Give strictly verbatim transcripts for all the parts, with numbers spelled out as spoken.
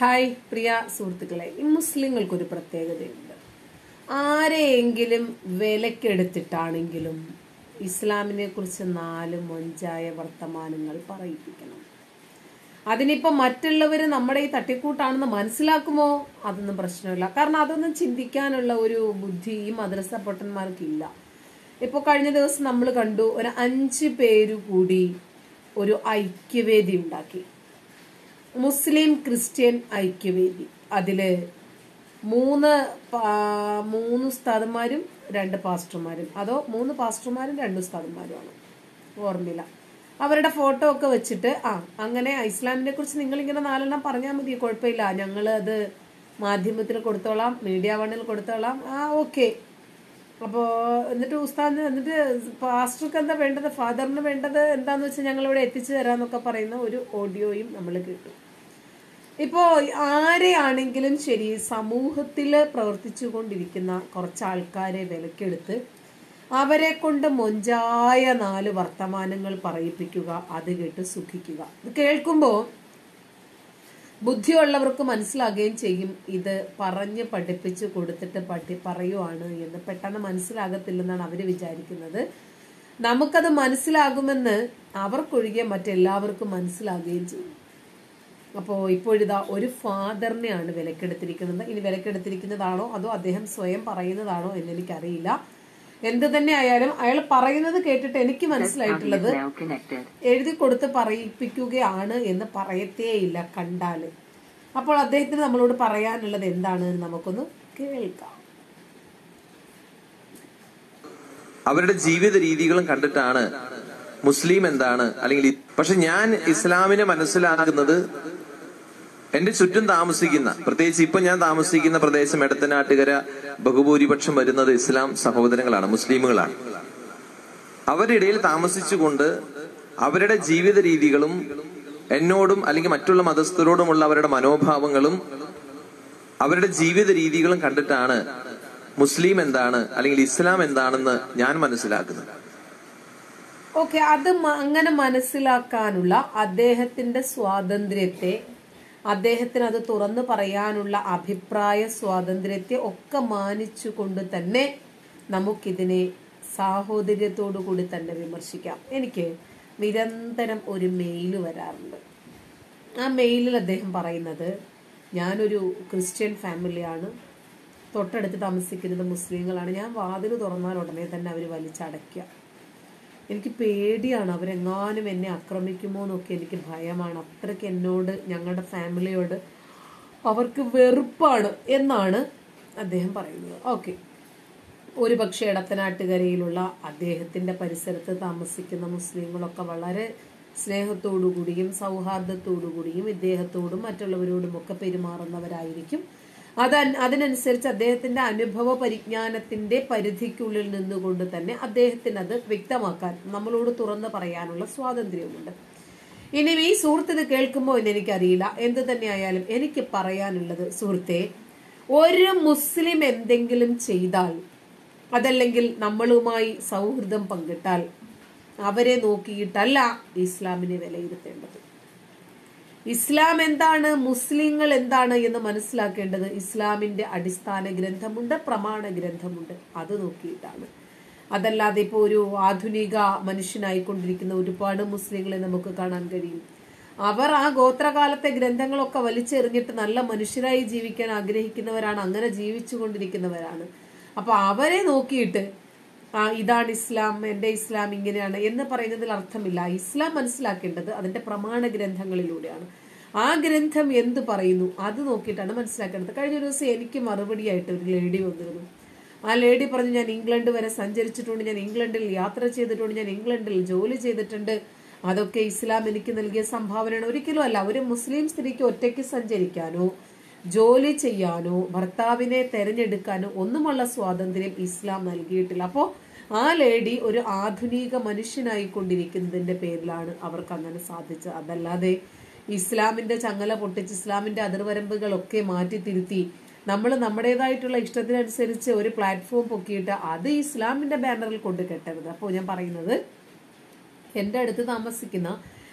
Hi പ്രിയ സുഹൃത്തുക്കളെ, ഈ മുസ്ലിങ്ങൾക്കൊരു പ്രത്യേകതയുണ്ട്. ആരെയെങ്കിലും വിലക്കെടുത്തിട്ടാണെങ്കിലും ഇസ്ലാമിനെ കുറിച്ച് നാല് മൊഞ്ചായ വർത്തമാനങ്ങൾ പറയിപ്പിക്കണം. അതിനിപ്പോ മറ്റുള്ളവർ നമ്മുടെ ഈ തട്ടിക്കൂട്ടാണെന്ന് മനസ്സിലാക്കുമോ? അതൊന്നും പ്രശ്നമില്ല. കാരണം അതൊന്നും ചിന്തിക്കാനുള്ള ഒരു ബുദ്ധി ഈ മദ്രസ പൊട്ടന്മാർക്കില്ല. ഇപ്പൊ കഴിഞ്ഞ ദിവസം നമ്മൾ കണ്ടു, ഒരു അഞ്ച് പേര് കൂടി ഒരു ഐക്യവേദി ഉണ്ടാക്കി, മുസ്ലിം ക്രിസ്ത്യൻ ഐക്യവേദി. അതില് മൂന്ന് മൂന്ന് ഉസ്താദന്മാരും രണ്ട് പാസ്റ്റർമാരും, അതോ മൂന്ന് പാസ്റ്റർമാരും രണ്ട് ഉസ്താദന്മാരുമാണ്, ഓർമ്മയില്ല. അവരുടെ ഫോട്ടോ ഒക്കെ വെച്ചിട്ട് ആ അങ്ങനെ ഇസ്ലാമിനെ കുറിച്ച് നിങ്ങൾ ഇങ്ങനെ നാലെണ്ണം പറഞ്ഞാൽ മതി, കുഴപ്പമില്ല, ഞങ്ങൾ അത് മാധ്യമത്തിൽ കൊടുത്തോളാം, മീഡിയ വണ്ണിൽ കൊടുത്തോളാം, ആ ഓക്കെ. അപ്പോൾ എന്നിട്ട് ഉസ്താദിന് എന്നിട്ട് പാസ്റ്റർക്ക് എന്താ വേണ്ടത്, ഫാദറിന് വേണ്ടത് എന്താന്ന് വെച്ചാൽ ഞങ്ങൾ ഇവിടെ എത്തിച്ചു തരാന്നൊക്കെ പറയുന്ന ഒരു ഓഡിയോയും നമ്മൾ കേട്ടു. ഇപ്പോ ആരെയാണെങ്കിലും ശരി, സമൂഹത്തിൽ പ്രവർത്തിച്ചു കൊണ്ടിരിക്കുന്ന കുറച്ച് ആൾക്കാരെ വിലക്കെടുത്ത് അവരെ കൊണ്ട് മൊഞ്ചായ നാല് വർത്തമാനങ്ങൾ പറയിപ്പിക്കുക, അത് കേട്ട് സുഖിക്കുക. ഇത് കേൾക്കുമ്പോൾ ബുദ്ധിയുള്ളവർക്ക് മനസ്സിലാകുകയും ചെയ്യും, ഇത് പറഞ്ഞ് പഠിപ്പിച്ച് കൊടുത്തിട്ട് പഠി പറയുവാണ് എന്ന്. പെട്ടെന്ന് മനസ്സിലാകത്തില്ലെന്നാണ് അവര് വിചാരിക്കുന്നത്. നമുക്കത് മനസ്സിലാകുമെന്ന് അവർക്കൊഴികെ മറ്റെല്ലാവർക്കും മനസ്സിലാകുകയും ചെയ്യും. അപ്പോൾ ഇപ്പോഴിതാ ഒരു ഫാദറിനെയാണ് വിലക്കെടുത്തിരിക്കുന്നത്. ഇനി വിലക്കെടുത്തിരിക്കുന്നതാണോ അതോ അദ്ദേഹം സ്വയം പറയുന്നതാണോ എന്ന് എനിക്കറിയില്ല. എന്ത് തന്നെ ആയാലും അയാൾ പറയുന്നത് കേട്ടിട്ട് എനിക്ക് മനസ്സിലായിട്ടുള്ളത് എഴുതി കൊടുത്ത് പറയിപ്പിക്കുകയാണ് എന്ന് പറയത്തേയില്ല കണ്ടാല്. അപ്പോൾ അദ്ദേഹത്തിന് നമ്മളോട് പറയാനുള്ളത് എന്താണ് എന്ന് നമുക്കൊന്ന് കേൾക്കാം. അവരുടെ ജീവിത രീതികളും കണ്ടിട്ടാണ് മുസ്ലിം എന്താണ്, അല്ലെങ്കിൽ പക്ഷെ ഞാൻ ഇസ്ലാമിനെ മനസ്സിലാക്കുന്നത് എന്റെ ചുറ്റും താമസിക്കുന്ന, പ്രത്യേകിച്ച് ഇപ്പൊ ഞാൻ താമസിക്കുന്ന പ്രദേശം എടത്തനാട്ടുകര ബഹുഭൂരിപക്ഷം വരുന്നത് ഇസ്ലാം സഹോദരങ്ങളാണ്, മുസ്ലിമുകളാണ്. അവരുടെ ഇടയിൽ താമസിച്ചുകൊണ്ട് അവരുടെ ജീവിത രീതികളും എന്നോടും അല്ലെങ്കിൽ മറ്റുള്ള മതസ്ഥരോടുമുള്ള അവരുടെ മനോഭാവങ്ങളും അവരുടെ ജീവിത രീതികളും കണ്ടിട്ടാണ് മുസ്ലിം എന്താണ് അല്ലെങ്കിൽ ഇസ്ലാം എന്താണെന്ന് ഞാൻ മനസ്സിലാക്കുന്നത്. ഓക്കെ, അത് അങ്ങനെ മനസ്സിലാക്കാനുള്ള അദ്ദേഹത്തിന്റെ സ്വാതന്ത്ര്യത്തെ, അദ്ദേഹത്തിന് അത് തുറന്നു പറയാനുള്ള അഭിപ്രായ സ്വാതന്ത്ര്യത്തെ ഒക്കെ മാനിച്ചുകൊണ്ട് തന്നെ നമുക്കിതിനെ സാഹോദര്യത്തോടു കൂടി തന്നെ വിമർശിക്കാം. എനിക്ക് നിരന്തരം ഒരു മെയിൽ വരാറുണ്ട്. ആ മെയിലിൽ അദ്ദേഹം പറയുന്നത്, ഞാനൊരു ക്രിസ്ത്യൻ ഫാമിലിയാണ്, തൊട്ടടുത്ത് താമസിക്കുന്നത് മുസ്ലിങ്ങളാണ്, ഞാൻ വാതിൽ തുറന്നാൽ ഉടനെ തന്നെ അവർ വലിച്ചടയ്ക്കുക, എനിക്ക് പേടിയാണ്, അവരെങ്ങാനും എന്നെ ആക്രമിക്കുമോ എന്നൊക്കെ എനിക്ക് ഭയമാണ്, അത്രയ്ക്ക് എന്നോട് ഞങ്ങളുടെ ഫാമിലിയോട് അവർക്ക് വെറുപ്പാണ് എന്നാണ് അദ്ദേഹം പറയുന്നത്. ഓക്കെ, ഒരു പക്ഷേ എടത്തനാട്ടുകരയിലുള്ള അദ്ദേഹത്തിന്റെ പരിസരത്ത് താമസിക്കുന്ന മുസ്ലിങ്ങളൊക്കെ വളരെ സ്നേഹത്തോടു കൂടിയും സൗഹാർദ്ദത്തോടു കൂടിയും ഇദ്ദേഹത്തോടും മറ്റുള്ളവരോടും ഒക്കെ പെരുമാറുന്നവരായിരിക്കും. അത് അതിനനുസരിച്ച് അദ്ദേഹത്തിന്റെ അനുഭവ പരിജ്ഞാനത്തിന്റെ പരിധിക്കുള്ളിൽ നിന്നുകൊണ്ട് തന്നെ അദ്ദേഹത്തിന് അത് വ്യക്തമാക്കാൻ, നമ്മളോട് തുറന്നു പറയാനുള്ള സ്വാതന്ത്ര്യമുണ്ട്. ഇനി ഈ സുഹൃത്ത് ഇത് കേൾക്കുമ്പോൾ എന്ന് എനിക്കറിയില്ല. എന്ത് തന്നെയായാലും എനിക്ക് പറയാനുള്ളത്, സുഹൃത്തെ, ഒരു മുസ്ലിം എന്തെങ്കിലും ചെയ്താൽ, അതല്ലെങ്കിൽ നമ്മളുമായി സൗഹൃദം പങ്കിട്ടാൽ അവരെ നോക്കിയിട്ടല്ല ഇസ്ലാമിനെ വിലയിരുത്തേണ്ടത്. ഇസ്ലാം എന്താണ്, മുസ്ലിങ്ങൾ എന്താണ് എന്ന് മനസ്സിലാക്കേണ്ടത് ഇസ്ലാമിന്റെ അടിസ്ഥാന ഗ്രന്ഥമുണ്ട്, പ്രമാണ ഗ്രന്ഥമുണ്ട്, അത് നോക്കിയിട്ടാണ്. അതല്ലാതെ ഇപ്പോൾ ഒരു ആധുനിക മനുഷ്യനായിക്കൊണ്ടിരിക്കുന്ന ഒരുപാട് മുസ്ലിങ്ങളെ നമുക്ക് കാണാൻ കഴിയും. അവർ ആ ഗോത്രകാലത്തെ ഗ്രന്ഥങ്ങളൊക്കെ വലിച്ചെറിഞ്ഞിട്ട് നല്ല മനുഷ്യരായി ജീവിക്കാൻ ആഗ്രഹിക്കുന്നവരാണ്, അങ്ങനെ ജീവിച്ചു കൊണ്ടിരിക്കുന്നവരാണ്. അപ്പൊ അവരെ നോക്കിയിട്ട് ആ ഇതാണ് ഇസ്ലാം, എന്റെ ഇസ്ലാം ഇങ്ങനെയാണ് എന്ന് പറയുന്നതിൽ അർത്ഥമില്ല. ഇസ്ലാം മനസ്സിലാക്കേണ്ടത് അതിന്റെ പ്രമാണ ഗ്രന്ഥങ്ങളിലൂടെയാണ്. ആ ഗ്രന്ഥം എന്ത് പറയുന്നു അത് നോക്കിയിട്ടാണ് മനസ്സിലാക്കേണ്ടത്. കഴിഞ്ഞ ദിവസം എനിക്ക് മറുപടിയായിട്ട് ഒരു ലേഡി വന്നിരുന്നു. ആ ലേഡി പറഞ്ഞു, ഞാൻ ഇംഗ്ലണ്ട് വരെ സഞ്ചരിച്ചിട്ടുണ്ട്, ഞാൻ ഇംഗ്ലണ്ടിൽ യാത്ര ചെയ്തിട്ടുണ്ട്, ഞാൻ ഇംഗ്ലണ്ടിൽ ജോലി ചെയ്തിട്ടുണ്ട്, അതൊക്കെ ഇസ്ലാം എനിക്ക് നൽകിയ സംഭാവനയാണ്. ഒരിക്കലും അല്ല. ഒരു മുസ്ലിം സ്ത്രീക്ക് ഒറ്റയ്ക്ക് സഞ്ചരിക്കാനോ ജോലി ചെയ്യാനോ ഭർത്താവിനെ തെരഞ്ഞെടുക്കാനോ ഒന്നുമുള്ള സ്വാതന്ത്ര്യം ഇസ്ലാം നൽകിയിട്ടില്ല. അപ്പോൾ ആ ലേഡി ഒരു ആധുനിക മനുഷ്യനായിക്കൊണ്ടിരിക്കുന്നതിന്റെ പേരിലാണ് അവർക്ക് അങ്ങനെ സാധിച്ചത്. അതല്ലാതെ ഇസ്ലാമിന്റെ ചങ്ങല പൊട്ടിച്ച് ഇസ്ലാമിന്റെ അതിർവരമ്പുകളൊക്കെ മാറ്റി തിരുത്തി നമ്മൾ നമ്മുടേതായിട്ടുള്ള ഇഷ്ടത്തിനനുസരിച്ച് ഒരു പ്ലാറ്റ്ഫോം പൊക്കിയിട്ട് അത് ഇസ്ലാമിന്റെ ബാനറിൽ കൊണ്ട് കെട്ടരുത്. അപ്പോൾ ഞാൻ പറയുന്നത്, എൻ്റെ അടുത്ത് താമസിക്കുന്ന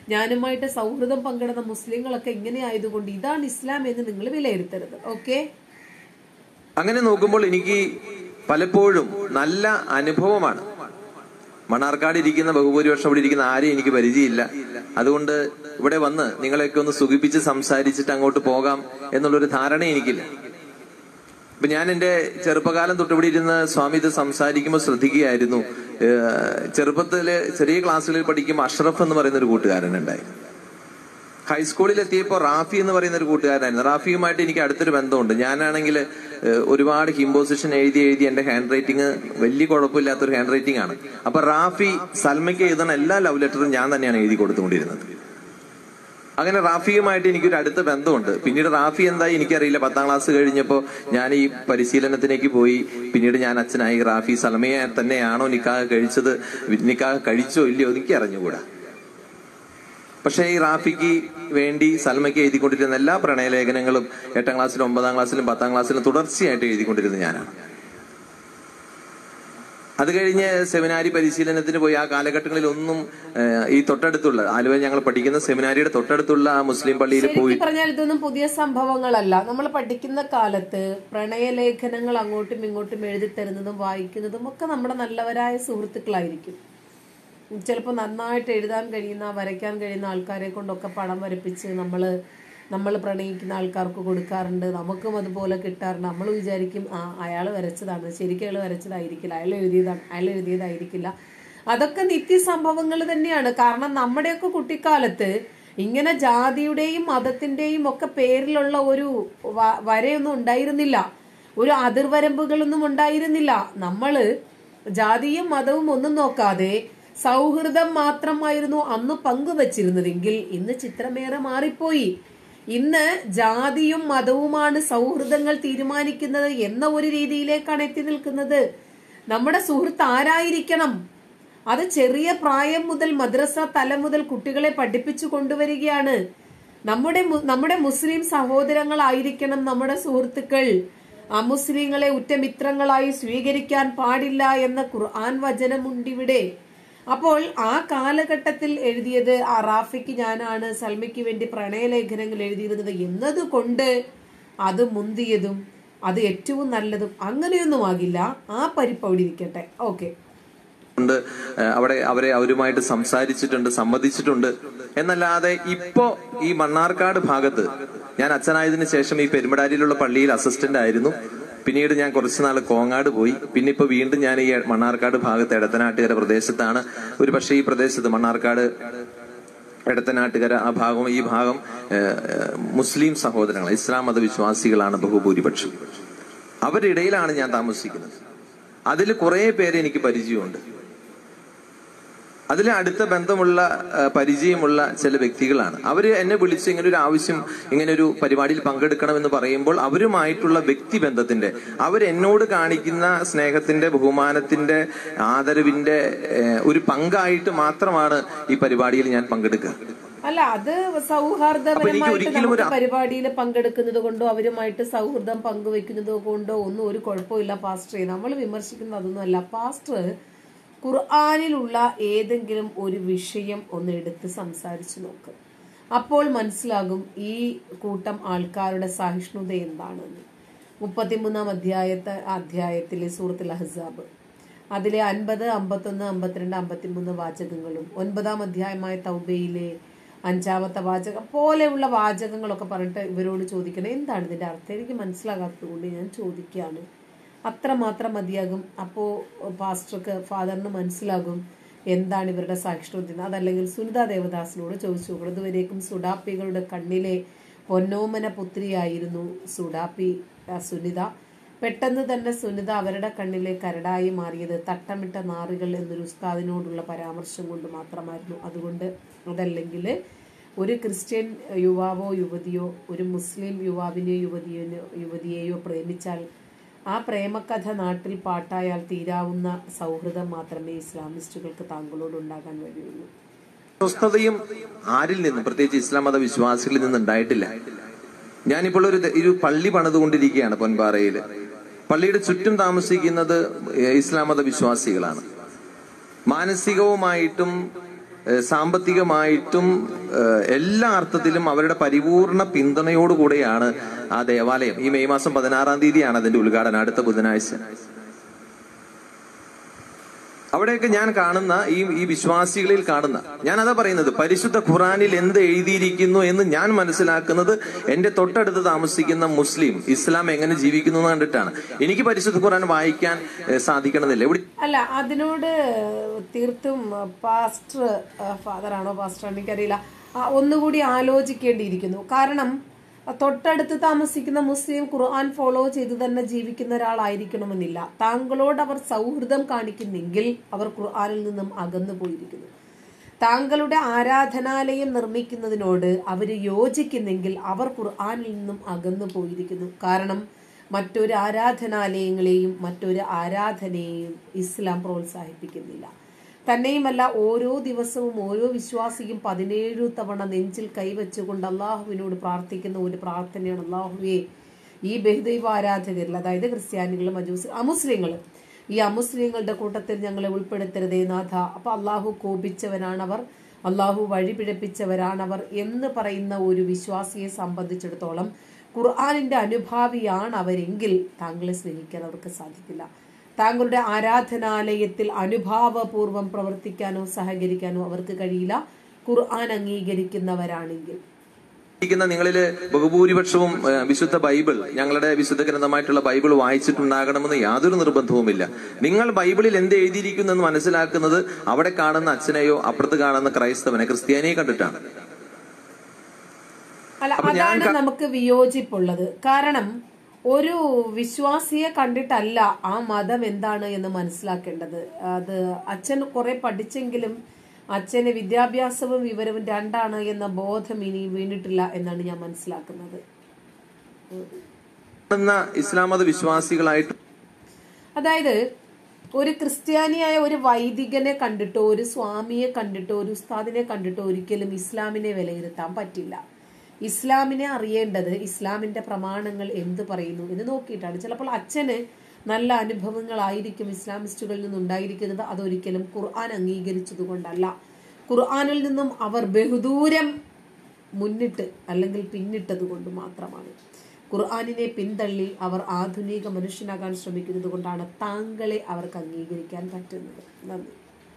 ഞാനുമായിട്ട് സൗഹൃദം പങ്കിടുന്ന മുസ്ലിങ്ങളൊക്കെ ഇങ്ങനെ ആയതുകൊണ്ട് ഇതാണ് ഇസ്ലാം എന്ന് നിങ്ങൾ വിലയിരുത്തരുത്. ഓക്കെ, അങ്ങനെ നോക്കുമ്പോൾ എനിക്ക് പലപ്പോഴും നല്ല അനുഭവമാണ്. മണ്ണാർക്കാട് ഇരിക്കുന്ന ബഹുഭൂരിപക്ഷം ഇവിടെ ഇരിക്കുന്ന ആരെയും എനിക്ക് പരിചയമില്ല. അതുകൊണ്ട് ഇവിടെ വന്ന് നിങ്ങളെയൊക്കെ ഒന്ന് സുഖിപ്പിച്ച് സംസാരിച്ചിട്ട് അങ്ങോട്ട് പോകാം എന്നുള്ളൊരു ധാരണ എനിക്കില്ല. ഇപ്പൊ ഞാൻ എന്റെ ചെറുപ്പകാലം തൊട്ട് ഇവിടെ ഇരുന്ന് സ്വാമി ഇത് സംസാരിക്കുമ്പോൾ ശ്രദ്ധിക്കുകയായിരുന്നു. ചെറുപ്പത്തില് ചെറിയ ക്ലാസ്സുകളിൽ പഠിക്കുമ്പോൾ അഷ്റഫ് എന്ന് പറയുന്ന ഒരു കൂട്ടുകാരൻ ഉണ്ടായിരുന്നു. ഹൈസ്കൂളിൽ എത്തിയപ്പോൾ റാഫി എന്ന് പറയുന്ന ഒരു കൂട്ടുകാരനായിരുന്നു. റാഫിയുമായിട്ട് എനിക്ക് അടുത്തൊരു ബന്ധമുണ്ട്. ഞാനാണെങ്കിൽ ഒരുപാട് ഹിംപോസിഷൻ എഴുതി എഴുതി എന്റെ ഹാൻഡ് റൈറ്റിംഗ് വലിയ കുഴപ്പമില്ലാത്തൊരു ഹാൻഡ് റൈറ്റിംഗ് ആണ്. അപ്പൊ റാഫി സൽമയ്ക്ക് എഴുതുന്ന എല്ലാ ലവ് ലെറ്ററും ഞാൻ തന്നെയാണ് എഴുതി കൊടുത്തുകൊണ്ടിരുന്നത്. അങ്ങനെ റാഫിയുമായിട്ട് എനിക്കൊരു അടുത്ത ബന്ധമുണ്ട്. പിന്നീട് റാഫി എന്തായി എനിക്കറിയില്ല. പത്താം ക്ലാസ് കഴിഞ്ഞപ്പോൾ ഞാൻ ഈ പരിശീലനത്തിലേക്ക് പോയി. പിന്നീട് ഞാൻ അച്ഛനായി. റാഫി സൽമയെ തന്നെയാണോ നിക്കാഹ് കഴിച്ചത്, നിക്കാഹ് കഴിച്ചോ ഇല്ലയോ എനിക്ക് അറിഞ്ഞുകൂടാ. പക്ഷെ ഈ റാഫിക്ക് വേണ്ടി സൽമയ്ക്ക് എഴുതിക്കൊണ്ടിരുന്ന എല്ലാ പ്രണയലേഖനങ്ങളും എട്ടാം ക്ലാസ്സിലും ഒമ്പതാം ക്ലാസ്സിലും പത്താം ക്ലാസ്സിലും തുടർച്ചയായിട്ട് എഴുതിക്കൊണ്ടിരുന്നത് ഞാനാണ്. അത് കഴിഞ്ഞ് സെമിനാരി പരിശീലനത്തിന് പോയി. ആ കാലഘട്ടങ്ങളിൽ ഒന്നും ഈ തൊട്ടടുത്തുള്ള ആലുവ ഞങ്ങൾ പഠിക്കുന്ന സെമിനാരിയുടെ തൊട്ടടുത്തുള്ള ആ മുസ്ലിം പള്ളിയിൽ പോയി പറഞ്ഞാൽ ഇതൊന്നും പുതിയ സംഭവങ്ങളല്ല. നമ്മൾ പഠിക്കുന്ന കാലത്ത് പ്രണയലേഖനങ്ങൾ അങ്ങോട്ടും ഇങ്ങോട്ടും എഴുതി തരുന്നതും വായിക്കുന്നതും ഒക്കെ നമ്മുടെ നല്ലവരായ സുഹൃത്തുക്കളായിരിക്കും. ചിലപ്പോൾ നന്നായിട്ട് എഴുതാൻ കഴിയുന്ന വരയ്ക്കാൻ കഴിയുന്ന ആൾക്കാരെ കൊണ്ടൊക്കെ പടം വരപ്പിച്ച് നമ്മൾ നമ്മൾ പ്രണയിക്കുന്ന ആൾക്കാർക്ക് കൊടുക്കാറുണ്ട്. നമുക്കും അതുപോലെ കിട്ടാറുണ്ട്. നമ്മൾ വിചാരിക്കും ആ അയാൾ വരച്ചതാണ്, ശരിക്കും അയാൾ വരച്ചതായിരിക്കില്ല, അയാൾ എഴുതിയതാണ്, അയാൾ എഴുതിയതായിരിക്കില്ല. അതൊക്കെ നിത്യസംഭവങ്ങൾ തന്നെയാണ്. കാരണം നമ്മുടെയൊക്കെ കുട്ടിക്കാലത്ത് ഇങ്ങനെ ജാതിയുടെയും മതത്തിന്റെയും ഒക്കെ പേരിലുള്ള ഒരു വരയൊന്നും ഉണ്ടായിരുന്നില്ല. ഒരു അതിർവരമ്പുകളൊന്നും ഉണ്ടായിരുന്നില്ല. നമ്മള് ജാതിയും മതവും ഒന്നും നോക്കാതെ സൗഹൃദം മാത്രമായിരുന്നു അന്ന് പങ്കുവച്ചിരുന്നതെങ്കിൽ ഇന്ന് ചിത്രമേറെ മാറിപ്പോയി. ഇന്ന് ജാതിയും മതവുമാണ് സൗഹൃദങ്ങൾ തീരുമാനിക്കുന്നത് എന്ന ഒരു രീതിയിലേക്കാണ് എത്തി നിൽക്കുന്നത്. നമ്മുടെ സുഹൃത്ത് ആരായിരിക്കണം? അത് ചെറിയ പ്രായം മുതൽ മദ്രസ തലം മുതൽ കുട്ടികളെ പഠിപ്പിച്ചു കൊണ്ടുവരികയാണ്. നമ്മുടെ നമ്മുടെ മുസ്ലിം സഹോദരങ്ങളായിരിക്കണം നമ്മുടെ സുഹൃത്തുക്കൾ. അമുസ്ലിങ്ങളെ ഉറ്റമിത്രങ്ങളായി സ്വീകരിക്കാൻ പാടില്ല എന്ന ഖുർആൻ വചനമുണ്ടിവിടെ. അപ്പോൾ ആ കാലഘട്ടത്തിൽ എഴുതിയത് ആ റാഫിക്ക് ഞാനാണ് സൽമയ്ക്ക് വേണ്ടി പ്രണയലേഖനങ്ങൾ എഴുതിയിരുന്നത് എന്നതുകൊണ്ട് അത് മുന്തിയതും അത് ഏറ്റവും നല്ലതും അങ്ങനെയൊന്നും ആകില്ല. ആ പരിപ്പ് അവിടെ ഇരിക്കട്ടെ. ഓക്കെ, അവിടെ അവരെ അവരുമായിട്ട് സംസാരിച്ചിട്ടുണ്ട്, സമ്മതിച്ചിട്ടുണ്ട് എന്നല്ലാതെ ഇപ്പോ ഈ മണ്ണാർക്കാട് ഭാഗത്ത് ഞാൻ അച്ഛനായതിനു ശേഷം ഈ പെരുമ്പടാരിയിലുള്ള പള്ളിയിൽ അസിസ്റ്റന്റ് ആയിരുന്നു. പിന്നീട് ഞാൻ കുറച്ചുനാൾ കോങ്ങാട് പോയി. പിന്നെ ഇപ്പൊ വീണ്ടും ഞാൻ ഈ മണ്ണാർക്കാട് ഭാഗത്ത് എടത്തനാട്ടുകര പ്രദേശത്താണ്. ഒരു പക്ഷേ ഈ പ്രദേശത്ത് മണ്ണാർക്കാട് എടത്തനാട്ടുകര ആ ഭാഗം ഈ ഭാഗം മുസ്ലിം സഹോദരങ്ങൾ ഇസ്ലാം മതവിശ്വാസികളാണ് ബഹുഭൂരിപക്ഷം. അവരുടെ ഇടയിലാണ് ഞാൻ താമസിക്കുന്നത്. അതിൽ കുറെ പേരെ എനിക്ക് പരിചയമുണ്ട്. അതിൽ അടുത്ത ബന്ധമുള്ള പരിചയമുള്ള ചില വ്യക്തികളാണ്. അവര് എന്നെ വിളിച്ച് ഇങ്ങനെ ഒരു ആവശ്യം, ഇങ്ങനെ ഒരു പരിപാടിയിൽ പങ്കെടുക്കണമെന്ന് പറയുമ്പോൾ അവരുമായിട്ടുള്ള വ്യക്തിബന്ധത്തിന്റെ, അവരെന്നോട് കാണിക്കുന്ന സ്നേഹത്തിന്റെ, ബഹുമാനത്തിന്റെ, ആദരവിന്റെ ഒരു പങ്കായിട്ട് മാത്രമാണ് ഈ പരിപാടിയിൽ ഞാൻ പങ്കെടുക്കുക. അല്ല, അത് സൗഹാർദ്ദപരമായിട്ട് പരിപാടിയിൽ പങ്കെടുക്കുന്നത് കൊണ്ടോ അവരുമായിട്ട് സൗഹൃദം പങ്കുവെക്കുന്നത് കൊണ്ടോ ഒന്നും ഒരു കുഴപ്പമില്ല പാസ്റ്ററെ. നമ്മൾ വിമർശിക്കുന്നത് അതൊന്നും അല്ല. പാസ്റ്റർ ഖുർആനിലുള്ള ഏതെങ്കിലും ഒരു വിഷയം ഒന്ന് എടുത്ത് സംസാരിച്ചു നോക്ക്. അപ്പോൾ മനസ്സിലാകും ഈ കൂട്ടം ആൾക്കാരുടെ സഹിഷ്ണുത എന്താണെന്ന്. മുപ്പത്തിമൂന്നാം അധ്യായത്തെ അധ്യായത്തിലെ സൂറത്തുൽ അഹ്സാബ്, അതിലെ അൻപത് അമ്പത്തൊന്ന് അമ്പത്തിരണ്ട് അമ്പത്തിമൂന്ന് വാചകങ്ങളും ഒൻപതാം അധ്യായമായ തൗബയിലെ അഞ്ചാമത്തെ വാചകം പോലെയുള്ള വാചകങ്ങളൊക്കെ പറഞ്ഞിട്ട് ഇവരോട് ചോദിക്കണം എന്താണ് ഇതിന്റെ അർത്ഥം. എനിക്ക് മനസ്സിലാകാത്തത് കൊണ്ട് ഞാൻ ചോദിക്കുകയാണ്. അത്രമാത്രം മതിയാകും. അപ്പോൾ പാസ്റ്റർക്ക് ഫാദറിന് മനസ്സിലാകും എന്താണ് ഇവരുടെ സഹിഷ്ണുത. അതല്ലെങ്കിൽ സുനിത ദേവദാസിനോട് ചോദിച്ചു നോക്കണം. ഇതുവരേക്കും സുഡാപ്പികളുടെ കണ്ണിലെ പൊന്നോമന പുത്രിയായിരുന്നു സുഡാപ്പി സുനിത. പെട്ടെന്ന് തന്നെ സുനിത അവരുടെ കണ്ണിലെ കരടായി മാറിയത് തട്ടമിട്ട നാറുകൾ എന്നൊരു ഉസ്താദിനോടുള്ള പരാമർശം കൊണ്ട് മാത്രമായിരുന്നു. അതുകൊണ്ട് അതല്ലെങ്കിൽ ഒരു ക്രിസ്ത്യൻ യുവാവോ യുവതിയോ ഒരു മുസ്ലിം യുവാവിനെയോ യുവതിയോ യുവതിയെയോ പ്രേമിച്ചാൽ ആ പ്രേമകഥ നാട്ടിൽ പാട്ടായാൽ തീരാവുന്ന സൗഹൃദം മാത്രമേ ഇസ്ലാമിസ്റ്റുകൾക്ക് താങ്കളോട് ഉണ്ടാകാൻ വഴിയുള്ളൂ. സ്വസ്ഥതയും ആരിൽ നിന്നും, പ്രത്യേകിച്ച് ഇസ്ലാം മത വിശ്വാസികളിൽ നിന്നും ഉണ്ടായിട്ടില്ല. ഞാനിപ്പോൾ ഒരു ഒരു പള്ളി പണിതുകൊണ്ടിരിക്കുകയാണ് പൊൻപാറയില്. പള്ളിയുടെ ചുറ്റും താമസിക്കുന്നത് ഇസ്ലാം മത വിശ്വാസികളാണ്. മാനസികവുമായിട്ടും സാമ്പത്തികമായിട്ടും എല്ലാ അർത്ഥത്തിലും അവരുടെ പരിപൂർണ പിന്തുണയോടുകൂടെയാണ് ആ ദേവാലയം. ഈ മെയ് മാസം പതിനാറാം തീയതിയാണ് അതിന്റെ ഉദ്ഘാടനം, അടുത്ത ബുധനാഴ്ച. അവിടെയൊക്കെ ഞാൻ കാണുന്ന ഈ ഈ വിശ്വാസികളിൽ കാണുന്ന, ഞാൻ അതാ പറയുന്നത്, പരിശുദ്ധ ഖുറാനിൽ എന്ത് എഴുതിയിരിക്കുന്നു എന്ന് ഞാൻ മനസ്സിലാക്കുന്നത് എന്റെ തൊട്ടടുത്ത് താമസിക്കുന്ന മുസ്ലിം ഇസ്ലാം എങ്ങനെ ജീവിക്കുന്നു എന്ന് കണ്ടിട്ടാണ്. എനിക്ക് പരിശുദ്ധ ഖുറാൻ വായിക്കാൻ സാധിക്കണമെന്നില്ല. ഇവിടെ അല്ല, അതിനോട് തീർത്തും പാസ്റ്റർ ഫാദർ ആണോ പാസ്റ്റർ എനിക്കറിയില്ല, ഒന്നുകൂടി ആലോചിക്കേണ്ടിയിരിക്കുന്നു. കാരണം തൊട്ടടുത്ത് താമസിക്കുന്ന മുസ്ലിം ഖുർആൻ ഫോളോ ചെയ്ത് തന്നെ ജീവിക്കുന്ന ഒരാളായിരിക്കണമെന്നില്ല. താങ്കളോട് അവർ സൗഹൃദം കാണിക്കുന്നെങ്കിൽ അവർ ഖുർആനിൽ നിന്നും അകന്നു പോയിരിക്കുന്നു. താങ്കളുടെ ആരാധനാലയം നിർമ്മിക്കുന്നതിനോട് അവർ യോജിക്കുന്നെങ്കിൽ അവർ ഖുർആനിൽ നിന്നും അകന്നു പോയിരിക്കുന്നു. കാരണം മറ്റൊരു ആരാധനാലയങ്ങളെയും മറ്റൊരു ആരാധനയെയും ഇസ്ലാം പ്രോത്സാഹിപ്പിക്കുന്നില്ല. തന്നെയുമല്ല, ഓരോ ദിവസവും ഓരോ വിശ്വാസിയും പതിനേഴു തവണ നെഞ്ചിൽ കൈവച്ചുകൊണ്ട് അള്ളാഹുവിനോട് പ്രാർത്ഥിക്കുന്ന ഒരു പ്രാർത്ഥനയാണ്, അള്ളാഹുവേ ഈ ബഹുദൈവ ആരാധകരിൽ, അതായത് ക്രിസ്ത്യാനികളും മജൂസ് അമുസ്ലിങ്ങളും, ഈ അമുസ്ലിങ്ങളുടെ കൂട്ടത്തിൽ ഞങ്ങളെ ഉൾപ്പെടുത്തരുതേ നാഥ. അപ്പൊ അള്ളാഹു കോപിച്ചവരാണവർ, അള്ളാഹു വഴി പിഴപ്പിച്ചവരാണവർ എന്ന് പറയുന്ന ഒരു വിശ്വാസിയെ സംബന്ധിച്ചിടത്തോളം ഖുർആനിന്റെ അനുഭാവിയാണ് അവരെങ്കിൽ താങ്കളെ സ്നേഹിക്കാൻ അവർക്ക് സാധിക്കില്ല. താങ്കളുടെ ആരാധനാലയത്തിൽ അനുഭാവപൂർവം പ്രവർത്തിക്കാനോ സഹകരിക്കാനോ അവർക്ക് കഴിയില്ല, ഖുർആൻ അംഗീകരിക്കുന്നവരാണെങ്കിൽ. നിങ്ങളില് ബഹുഭൂരിപക്ഷവും വിശുദ്ധ ബൈബിൾ, ഞങ്ങളുടെ വിശുദ്ധ ഗ്രന്ഥമായിട്ടുള്ള ബൈബിൾ വായിച്ചിട്ടുണ്ടാകണമെന്ന് യാതൊരു നിർബന്ധവുമില്ല. നിങ്ങൾ ബൈബിളിൽ എന്ത് എഴുതിയിരിക്കുന്നു എന്ന് മനസ്സിലാക്കുന്നത് അവിടെ കാണുന്ന അച്ഛനെയോ അപ്പുറത്ത് കാണുന്ന ക്രൈസ്തവനെ, ക്രിസ്ത്യാനിയെ കണ്ടിട്ടാണ്. അല്ല, അതാണ് നമുക്ക് വിയോജിപ്പുള്ളത്. കാരണം ഒരു വിശ്വാസിയെ കണ്ടിട്ടല്ല ആ മതം എന്താണ് എന്ന് മനസ്സിലാക്കേണ്ടത്. അത് അച്ഛൻ കുറെ പഠിച്ചെങ്കിലും അച്ഛന് വിദ്യാഭ്യാസവും വിവരവും രണ്ടാണ് എന്ന ബോധം ഇനി വീണിട്ടില്ല എന്നാണ് ഞാൻ മനസ്സിലാക്കുന്നത്. ഇസ്ലാം മത വിശ്വാസികളായിട്ട്, അതായത് ഒരു ക്രിസ്ത്യാനിയായ ഒരു വൈദികനെ കണ്ടിട്ടോ ഒരു സ്വാമിയെ കണ്ടിട്ടോ ഒരു ഉസ്താദിനെ കണ്ടിട്ടോ ഒരിക്കലും ഇസ്ലാമിനെ വിലയിരുത്താൻ പറ്റില്ല. ഇസ്ലാമിനെ അറിയേണ്ടത് ഇസ്ലാമിന്റെ പ്രമാണങ്ങൾ എന്ത് പറയുന്നു എന്ന് നോക്കിയിട്ടാണ്. ചിലപ്പോൾ അച്ഛന് നല്ല അനുഭവങ്ങളായിരിക്കും ഇസ്ലാമിസ്റ്റുകളിൽ നിന്നുണ്ടായിരിക്കുന്നത്, അതൊരിക്കലും ഖുർആൻ അംഗീകരിച്ചത് കൊണ്ടല്ല. ഖുർആനിൽ നിന്നും അവർ ബഹുദൂരം മുന്നിട്ട് അല്ലെങ്കിൽ പിന്നിട്ടത് കൊണ്ട് മാത്രമാണ്. ഖുർആനിനെ പിന്തള്ളി അവർ ആധുനിക മനുഷ്യനാകാൻ ശ്രമിക്കുന്നത് കൊണ്ടാണ് താങ്കളെ അവർക്ക് അംഗീകരിക്കാൻ പറ്റുന്നത്. നന്ദി.